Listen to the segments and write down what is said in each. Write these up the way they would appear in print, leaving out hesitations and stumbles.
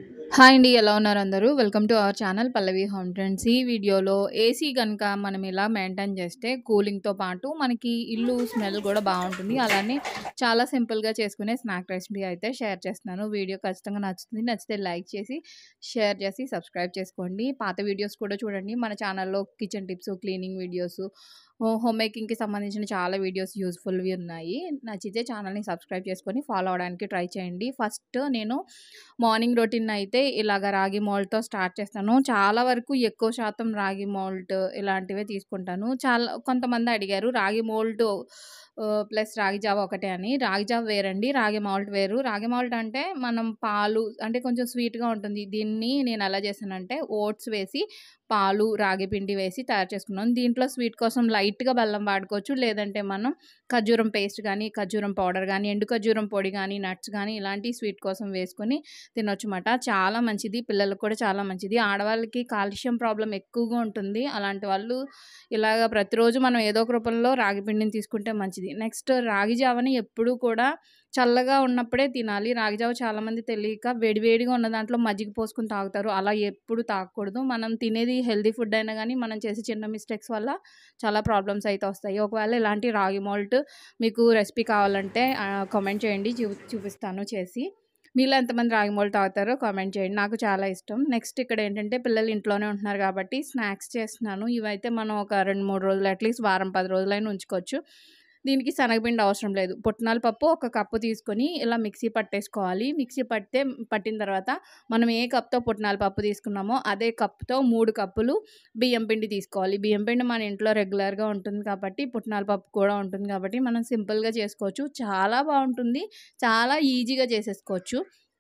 Hi అండి. ఎలా ఉన్నారు అందరూ? Welcome to our channel Pallavi Home Trends. ఈ వీడియోలో ఏసీ గనక మనం ఇలా మెయింటైన్ చేస్తే కూలింగ్‌తో పాటు మనకి ఇల్లు స్మెల్ గూడా బావుంటుంది. అలానే చాలా సింపుల్‌గా చేసుకునే స్నాక్ రెసిపీ అయితే షేర్ చేస్తున్నాను. వీడియో ఖచ్చితంగా నచ్చుతుంది. నచ్చితే లైక్ చేసి, షేర్ చేసి, సబ్స్క్రైబ్ చేసుకోండి. పాత వీడియోస్ కూడా చూడండి. మన ఛానల్‌లో kitchen tips, cleaning videos, home మేకింగ్‌కి సంబంధించిన చాలా వీడియోస్ యూజ్‌ఫుల్‌వి ఉన్నాయి. నచ్చితే ఛానల్‌ని సబ్స్క్రైబ్ చేసుకొని ఫాలో అవ్వడానికి ట్రై చేయండి. ఫస్ట్ నేను మార్నింగ్ రొటీన్ అయితే ఇలాగ రాగి మాల్ట్‌తో స్టార్ట్ చేస్తాను. చాలా వరకు ఎక్కువ శాతం రాగి మాల్ట్ ఇలాంటివే తీసుకుంటాను. కొంతమంది అడిగారు రాగి మాల్ట్ ప్లస్ రాగి జావ ఒకటే అని. రాగి జావ వేరండి. రాగి మాల్ట్ వేరు. రాగి మాల్ట్ అంటే మనం పాలు అంటే కొంచెం స్వీట్‌గా ఉంటుంది. దీన్ని నేను ఎలా చేశానంటే ఓట్స్ వేసి, పాలు, రాగి పిండి వేసి తయారు చేసుకున్నాను. దీంట్లో స్వీట్ కోసం లైట్‌గా బెల్లం వాడుకోవచ్చు. లేదంటే మనం ఖర్జూరం పేస్ట్ గానీ, ఖర్జూరం పౌడర్ గానీ, ఎండు ఖర్జూరం పొడి గానీ, నట్స్ గానీ ఇలాంటి స్వీట్ కోసం వేసుకొని తినొచ్చుమాట. చాలా మంచిది. పిల్లలకు కూడా చాలా మంచిది. ఆడవాళ్ళకి కాల్షియం ప్రాబ్లమ్ ఎక్కువగా ఉంటుంది. అలాంటి వాళ్ళు ఇలాగ ప్రతిరోజు మనం ఏదో ఒక రూపంలో రాగి పిండిని తీసుకుంటే మంచిది. నెక్స్ట్ రాగి జావని ఎప్పుడూ కూడా చల్లగా ఉన్నప్పుడే తినాలి. రాగి జావ చాలామంది తెలియక వేడివేడిగా ఉన్న దాంట్లో మజ్జిగ పోసుకొని తాగుతారు. అలా ఎప్పుడు తాగకూడదు. మనం తినేది హెల్తీ ఫుడ్ అయినా గానీ, మనం చేసే చిన్న మిస్టేక్స్ వల్ల చాలా ప్రాబ్లమ్స్ అయితే వస్తాయి. ఒకవేళ ఇలాంటి రాగి మాల్ట్ మీకు రెసిపీ కావాలంటే కామెంట్ చేయండి. చూపిస్తాను చేసి. మీలో ఎంతమంది రాగి మాల్ట్ తాగుతారో కామెంట్ చేయండి. నాకు చాలా ఇష్టం. నెక్స్ట్ ఇక్కడ ఏంటంటే పిల్లలు ఇంట్లోనే ఉంటున్నారు కాబట్టి స్నాక్స్ చేస్తున్నాను. ఇవైతే మనం ఒక 2, 3 రోజులు అట్‌లీస్ట్ వారం, 10 రోజులైనా ఉంచుకోవచ్చు. దీనికి శనగపిండి అవసరం లేదు. పుట్నాల పప్పు ఒక కప్పు తీసుకొని ఇలా మిక్సీ పట్టేసుకోవాలి. పట్టిన తర్వాత మనం ఏ కప్‌తో పుట్నాల పప్పు తీసుకున్నామో అదే కప్‌తో 3 కప్పులు బియ్యం పిండి తీసుకోవాలి. బియ్యం పిండి మన ఇంట్లో రెగ్యులర్‌గా ఉంటుంది కాబట్టి పుట్నాల పప్పు కూడా ఉంటుంది కాబట్టి మనం సింపుల్‌గా చేసుకోవచ్చు. చాలా బావుంటుంది. చాలా ఈజీగా చేసేసుకోవచ్చు.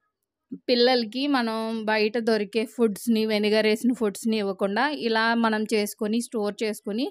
పిల్లలకి మనం బయట దొరికే ఫుడ్స్‌ని, వెనిగర్ ఏసిన ఫుడ్స్‌ని ఇవ్వకుండా ఇలా మనం చేసుకొని, స్టోర్ చేసుకొని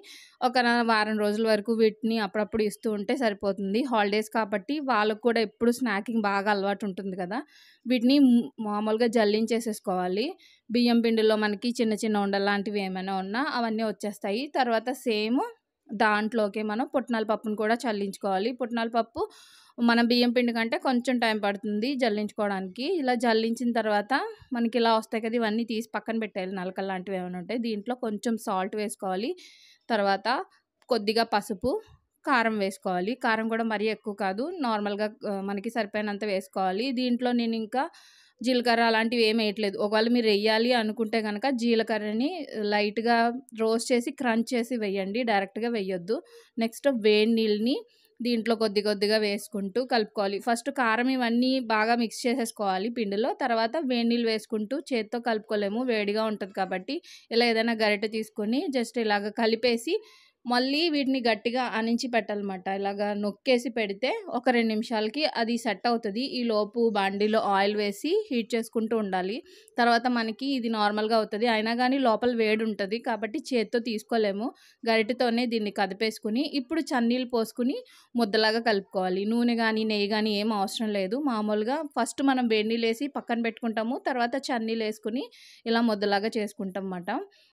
వారం రోజుల వరకు వీటిని అప్పుడప్పుడు ఇస్తూ ఉంటే సరిపోతుంది. హాలిడేస్ కాబట్టి వాళ్ళకి కూడా ఎప్పుడు స్నాకింగ్ బాగా అలవాటు ఉంటుంది కదా! వీటిని మామూలుగా జల్లించేసేసుకోవాలి. బియ్యం పిండిలో మనకి చిన్న చిన్న ఉండల్లాంటివి ఏమైనా ఉన్నా అవన్నీ వచ్చేస్తాయి. తర్వాత సేమ్ దాంట్లోకే మనం పుట్నాల పప్పును కూడా చల్లించుకోవాలి. పుట్నాల పప్పు మనం బియ్యం పిండి కంటే కొంచెం టైం పడుతుంది జల్లించుకోవడానికి. ఇలా జల్లించిన తర్వాత మనకిలా వస్తాయి కదా! ఇవన్నీ తీసి పక్కన పెట్టేయాలి. నలకల్లాంటివి ఏమైనా ఉంటే. దీంట్లో కొంచెం సాల్ట్ వేసుకోవాలి. తర్వాత కొద్దిగా పసుపు, కారం వేసుకోవాలి. కారం కూడా మరీ ఎక్కువ కాదు. నార్మల్‌గా మనకి సరిపోయినంత వేసుకోవాలి. దీంట్లో నేనింకా జీలకర్ర అలాంటివి ఏమి వేయట్లేదు. ఒకవేళ మీరు ఎయ్యాలి అనుకుంటే గనక జీలకర్రని లైట్‌గా రోస్ట్ చేసి, క్రంచ్ చేసి వెయ్యండి. డైరెక్ట్‌గా వెయ్యొద్దు. నెక్స్ట్ వేడి నీళ్ళని దీంట్లో కొద్ది కొద్దిగా వేసుకుంటూ కలుపుకోవాలి. ఫస్ట్ కారం ఇవన్నీ బాగా మిక్స్ చేసేసుకోవాలి పిండిలో. తర్వాత వేడి నీళ్ళు వేసుకుంటూ చేత్తో కలుపుకోలేము. వేడిగా ఉంటది కాబట్టి ఇలా ఏదైనా గరిటె తీసుకొని జస్ట్ ఇలాగ కలిపేసి మళ్ళీ వీటిని గట్టిగా ఆనించి పెట్టాలన్నమాట. ఇలాగ నొక్కేసి పెడితే ఒక 2 నిమిషాలకి అది సెట్ అవుతది. ఈలోపు బాండీలో ఆయిల్ వేసి హీట్ చేసుకుంటూ ఉండాలి. తర్వాత మనకి ఇది నార్మల్‌గా అవుతది. అయినా గానీ లోపల వేడుంటది. కాబట్టి చేత్తో తీసుకోలేము. గరిటెతోనే దీన్ని కదిపేసుకొని ఇప్పుడు చన్నీళ్ళు పోసుకొని ముద్దలాగా కలుపుకోవాలి. నూనె గానీ, నెయ్యి గానీ ఏం అవసరం లేదు. మామూలుగా ఫస్ట్ మనం వేడి నీళ్ళేసి పక్కన పెట్టుకుంటాము. తర్వాత చన్నీళ్ళేసుకొని ఇలా ముద్దలాగా చేసుకుంటాం మాట.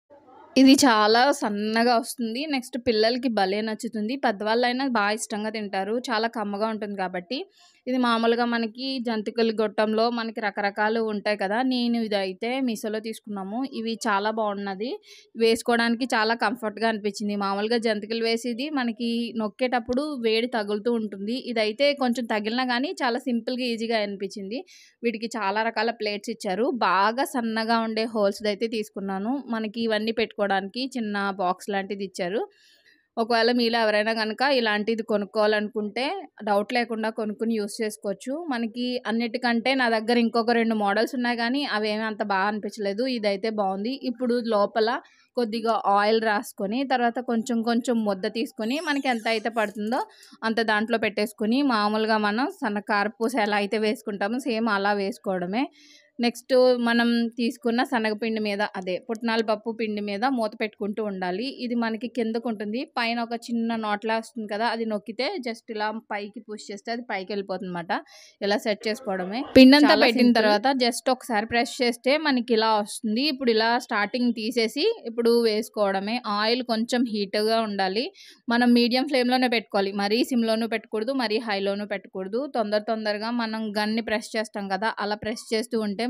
ఇది చాలా సన్నగా వస్తుంది. నెక్స్ట్ పిల్లలకి భలే నచ్చుతుంది. పెద్దవాళ్ళైనా ఇష్టంగా తింటారు. చాలా కమ్మగా ఉంటుంది కాబట్టి. ఇది మామూలుగా మనకి జంతికల గొట్టంలో మనకి రకరకాలు ఉంటాయి కదా! నేను ఇదైతే మీషోలో తీసుకున్నాము. ఇవి చాలా బాగున్నది. వేసుకోవడానికి చాలా కంఫర్ట్‌గా అనిపించింది. మామూలుగా జంతికలు వేసేది మనకి నొక్కేటప్పుడు వేడి తగులుతూ ఉంటుంది. ఇదైతే కొంచెం తగిలినా గానీ చాలా సింపుల్‌గా, ఈజీగా అనిపించింది. వీటికి చాలా రకాల ప్లేట్స్ ఇచ్చారు. బాగా సన్నగా ఉండే హోల్స్‌దైతే తీసుకున్నాను. మనకి ఇవన్నీ పెట్టుకోవడానికి చిన్న బాక్స్ లాంటిది ఇచ్చారు. ఒకవేళ మీలో ఎవరైనా గనక ఇలాంటిది కొనుక్కోవాలనుకుంటే డౌట్ లేకుండా కొనుక్కొని యూజ్ చేసుకోవచ్చు. మనకి అన్నిటికంటే నా దగ్గర ఇంకొక 2 మోడల్స్ ఉన్నాయి గానీ అవేమీ అంత బాగా అనిపించలేదు. ఇదైతే బావుంది. ఇప్పుడు లోపల కొద్దిగా ఆయిల్ రాసుకొని తర్వాత కొంచెం కొంచెం ముద్ద తీసుకొని మనకి ఎంత అయితే పడుతుందో అంత దాంట్లో పెట్టేసుకొని మామూలుగా మనం సన్న కారపూస ఎలా అయితే వేసుకుంటామో సేమ్ అలా వేసుకోవడమే. నెక్స్ట్ మనం తీసుకున్న శనగపిండి మీద పుట్నాల పప్పు పిండి మీద మూత పెట్టుకుంటూ ఉండాలి. ఇది మనకి కిందకుంటుంది. పైన ఒక చిన్న నాట్‌లా వస్తుంది కదా! అది నొక్కితే జస్ట్ ఇలా పైకి పుష్ చేస్తే అది పైకెళ్ళిపోతుందన్నమాట. ఇలా సెట్ చేసుకోవడమే. పిండంతా పెట్టిన తర్వాత జస్ట్ ఒకసారి ప్రెస్ చేస్తే మనకి ఇలా వస్తుంది. ఇప్పుడు ఇలా స్టార్టింగ్ తీసేసి ఇప్పుడు వేసుకోవడమే. ఆయిల్ కొంచెం హీట్‌గా ఉండాలి. మనం మీడియం ఫ్లేమ్‌లోనే పెట్టుకోవాలి. మరీ సిమ్‌లోనూ పెట్టకూడదు. మరీ హైలోనూ పెట్టకూడదు. తొందరగా మనం గన్‌ని ప్రెస్ చేస్తాం కదా! అలా ప్రెస్ చేస్తూ ఉంటే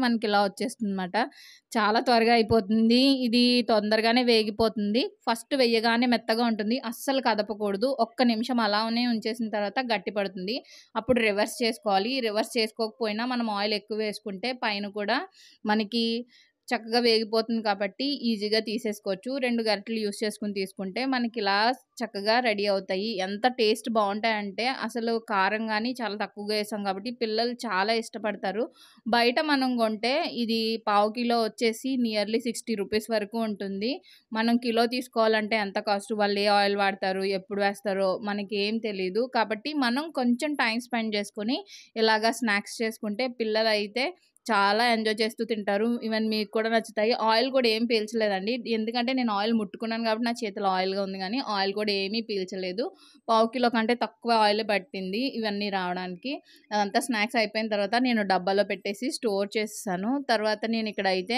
మనకి ఇలా వచ్చేస్తుందన్నమాట. చాలా త్వరగా అయిపోతుంది. ఇది తొందరగానే వేగిపోతుంది. ఫస్ట్ వెయ్యగానే మెత్తగా ఉంటుంది. అస్సలు కదపకూడదు. ఒక్క నిమిషం అలానే ఉంచేసిన తర్వాత గట్టి పడుతుంది. అప్పుడు రివర్స్ చేసుకోవాలి. రివర్స్ చేసుకోకపోయినా మనం ఆయిల్ ఎక్కువ వేసుకుంటే పైన కూడా మనకి చక్కగా వేగిపోతుంది కాబట్టి ఈజీగా తీసేసుకోవచ్చు. 2 గరిటెలు యూజ్ చేసుకొని తీసుకుంటే మనకిలా చక్కగా రెడీ అవుతాయి. ఎంత టేస్ట్ బావుంటాయంటే అసలు కారం గాని చాలా తక్కువగా ఏసాం కాబట్టి పిల్లలు చాలా ఇష్టపడతారు. బయట మనం కొంటే ఇది పావు కిలో వచ్చేసి నియర్లీ 60 రూపీస్ వరకు ఉంటుంది. మనం కిలో తీసుకోవాలంటే ఎంత కాస్ట్, వాళ్ళు ఏ ఆయిల్ వాడతారు, ఎప్పుడు వేస్తారో మనకేం తెలీదు. కాబట్టి మనం కొంచెం టైం స్పెండ్ చేసుకొని ఇలాగా స్నాక్స్ చేసుకుంటే పిల్లలైతే చాలా ఎంజాయ్ చేస్తూ తింటారు. ఈవెన్ మీకు కూడా నచ్చుతాయి. ఆయిల్ కూడా ఏం పీల్చలేదండి. ఎందుకంటే నేను ఆయిల్ ముట్టుకున్నాను కాబట్టి నా చేతిలో ఆయిల్‌గా ఉంది గానీ, ఆయిల్ కూడా ఏమీ పీల్చలేదు. పావు కిలో కంటే తక్కువ ఆయిలే పట్టింది ఇవన్నీ రావడానికి. అదంతా స్నాక్స్ అయిపోయిన తర్వాత నేను డబ్బాలో పెట్టేసి స్టోర్ చేసేసాను. తర్వాత నేనిక్కడైతే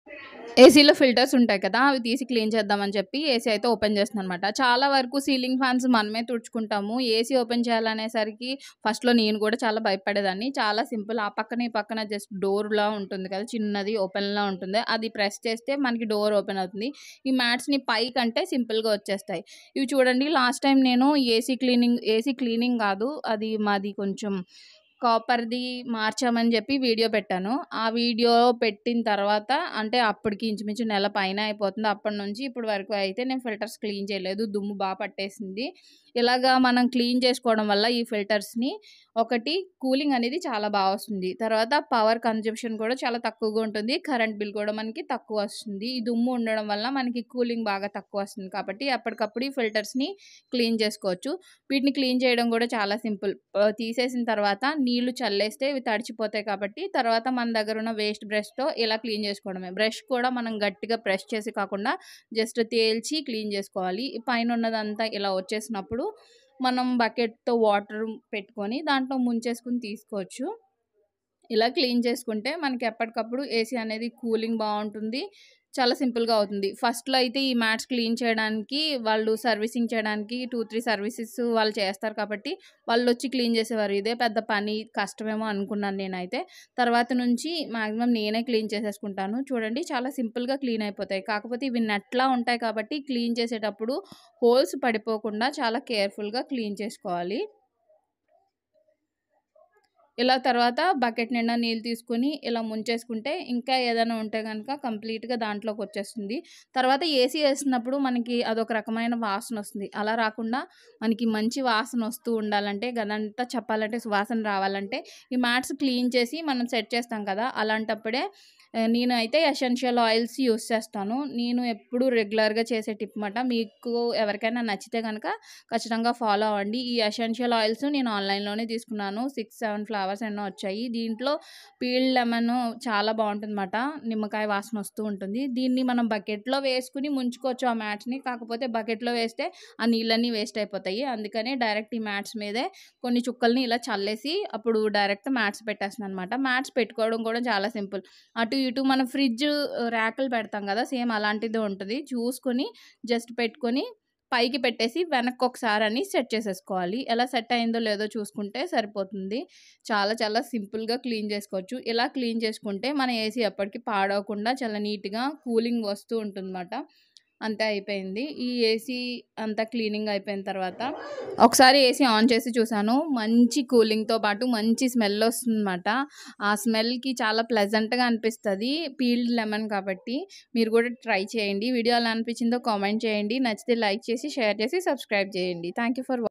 ఏసీలో ఫిల్టర్స్ ఉంటాయి కదా! అవి తీసి క్లీన్ చేద్దామని చెప్పి ఏసీ అయితే ఓపెన్ చేస్తున్నాననమాట. చాలా వరకు సీలింగ్ ఫ్యాన్స్ మనమే తుడుచుకుంటాము. ఏసీ ఓపెన్ చేయాలనేసరికి ఫస్ట్‌లో నేను కూడా చాలా భయపడేదాన్ని. చాలా సింపుల్. ఆ పక్కన, ఈ పక్కన జస్ట్ డోర్‌లా ఉంటుంది కదా! చిన్నది ఓపెన్‌లా ఉంటుంది. అది ప్రెస్ చేస్తే మనకి డోర్ ఓపెన్ అవుతుంది. ఈ మ్యాట్స్‌ని పైకంటే సింపుల్‌గా వచ్చేస్తాయి. ఇవి చూడండి, లాస్ట్ టైం నేను ఏసీ క్లీనింగ్ కాదు. అది మాది కొంచెం కాపర్‌ది మార్చామని చెప్పి వీడియో పెట్టాను. ఆ వీడియో పెట్టిన తర్వాత అంటే అప్పటికి ఇంచుమించు నెల పైనే అయిపోతుంది. అప్పటినుంచి ఇప్పటి వరకు అయితే నేను ఫిల్టర్స్ క్లీన్ చేయలేదు. దుమ్ము పట్టేసింది. ఇలాగా మనం క్లీన్ చేసుకోవడం వల్ల ఈ ఫిల్టర్స్‌ని ఒకటి కూలింగ్ అనేది చాలా వస్తుంది. తర్వాత పవర్ కన్జంప్షన్ కూడా చాలా తక్కువగా ఉంటుంది. కరెంట్ బిల్ కూడా మనకి తక్కువ వస్తుంది. ఈ దుమ్ము ఉండడం వల్ల మనకి కూలింగ్ బాగా తక్కువ వస్తుంది. కాబట్టి ఎప్పటికప్పుడు ఈ ఫిల్టర్స్‌ని క్లీన్ చేసుకోవచ్చు. వీటిని క్లీన్ చేయడం కూడా చాలా సింపుల్. తీసేసిన తర్వాత నీళ్లు చల్లేస్తే ఇవి తడిచిపోతాయి కాబట్టి తర్వాత మన దగ్గర ఉన్న వేస్ట్ బ్రష్‌తో ఇలా క్లీన్ చేసుకోవడమే. బ్రష్ కూడా మనం గట్టిగా ప్రెస్ చేసి కాకుండా జస్ట్ తేల్చి క్లీన్ చేసుకోవాలి. పైన ఉన్నదంతా ఇలా వచ్చేసినప్పుడు మనం బకెట్‌తో వాటర్ పెట్టుకొని దాంట్లో ముంచేసుకొని తీసుకోవచ్చు. ఇలా క్లీన్ చేసుకుంటే మనకి ఎప్పటికప్పుడు ఏసీ అనేది కూలింగ్ బావుంటుంది. చాలా సింపుల్‌గా అవుతుంది. ఫస్ట్‌లో అయితే ఈ మ్యాట్స్ క్లీన్ చేయడానికి వాళ్ళు సర్వీసింగ్ చేయడానికి 2, 3 సర్వీసెస్ వాళ్ళు చేస్తారు కాబట్టి వాళ్ళొచ్చి క్లీన్ చేసేవారు. ఇదే పెద్ద పని, కష్టమేమో అనుకున్నాను నేనైతే. తర్వాత నుంచి మాక్సిమం నేనే క్లీన్ చేసేసుకుంటాను. చూడండి, చాలా సింపుల్‌గా క్లీన్ అయిపోతాయి. కాకపోతే ఇవి నెట్‌లా ఉంటాయి కాబట్టి క్లీన్ చేసేటప్పుడు హోల్స్ పడిపోకుండా చాలా కేర్‌ఫుల్‌గా క్లీన్ చేసుకోవాలి. ఇలా తర్వాత బకెట్ నిండా నీళ్ళు తీసుకొని ఇలా ముంచేసుకుంటే ఇంకా ఏదైనా ఉంటే గనక కంప్లీట్‌గా దాంట్లోకొచ్చేస్తుంది. తర్వాత ఏసీ ఏసినప్పుడు మనకి అదొక రకమైన వాసనొస్తుంది. అలా రాకుండా మనకి మంచి వాసనొస్తూ ఉండాలంటే, గదంతా చెప్పాలంటే సువాసన రావాలంటే ఈ మ్యాట్స్ క్లీన్ చేసి మనం సెట్ చేస్తాం కదా! అలాంటప్పుడే నేనైతే ఎసెన్షియల్ ఆయిల్స్ యూజ్ చేస్తాను. నేను ఎప్పుడు రెగ్యులర్‌గా చేసే టిప్ మాట. మీకు ఎవరికైనా నచ్చితే గనక ఖచ్చితంగా ఫాలో అవ్వండి. ఈ ఎసెన్షియల్ ఆయిల్స్ నేను ఆన్‌లైన్‌లోనే తీసుకున్నాను. 6, 7 ఫ్లవర్స్ ఎన్నో వచ్చాయి. దీంట్లో పీల్డ్ లెమన్ చాలా బావుంటుందన్నమాట. నిమ్మకాయ వాసన వస్తూ ఉంటుంది. దీన్ని మనం బకెట్‌లో వేసుకొని ముంచుకోవచ్చు ఆ మ్యాట్స్‌ని. కాకపోతే బకెట్‌లో వేస్తే ఆ నీళ్ళన్నీ వేస్ట్ అయిపోతాయి. అందుకని డైరెక్ట్ ఈ మ్యాట్స్ మీదే కొన్ని చుక్కల్ని ఇలా చల్లేసి అప్పుడు డైరెక్ట్ మ్యాట్స్ పెట్టేస్తున్నానన్నమాట. మ్యాట్స్ పెట్టుకోవడం కూడా చాలా సింపుల్. అటు ఇటు మనం ఫ్రిడ్జ్ ర్యాకులు పెడతాం కదా! సేమ్ అలాంటిదే ఉంటది. చూసుకొని జస్ట్ పెట్టుకొని పైకి పెట్టేసి వెనక్కొకసారని సెట్ చేసేసుకోవాలి. ఎలా సెట్ అయిందో లేదో చూసుకుంటే సరిపోతుంది. చాలా చాలా సింపుల్‌గా క్లీన్ చేసుకోవచ్చు. ఇలా క్లీన్ చేసుకుంటే మన ఏసీ ఎప్పటికి పాడవకుండా చాలా నీట్‌గా కూలింగ్ వస్తూ ఉంటుందన్నమాట. అంతే, అయిపోయింది. ఈ ఏసీ అంతా క్లీనింగ్ అయిపోయిన తర్వాత ఒకసారి ఏసీ ఆన్ చేసి చూసాను. మంచి కూలింగ్‌తో పాటు మంచి స్మెల్ వస్తుందన్నమాట. ఆ స్మెల్‌కి చాలా ప్లెజెంట్‌గా అనిపిస్తది. పీల్డ్ లెమన్ కాబట్టి మీరు కూడా ట్రై చేయండి. వీడియో ఎలా అనిపించిందో కామెంట్ చేయండి. నచ్చితే లైక్ చేసి, షేర్ చేసి, సబ్స్క్రైబ్ చేయండి. Thank you for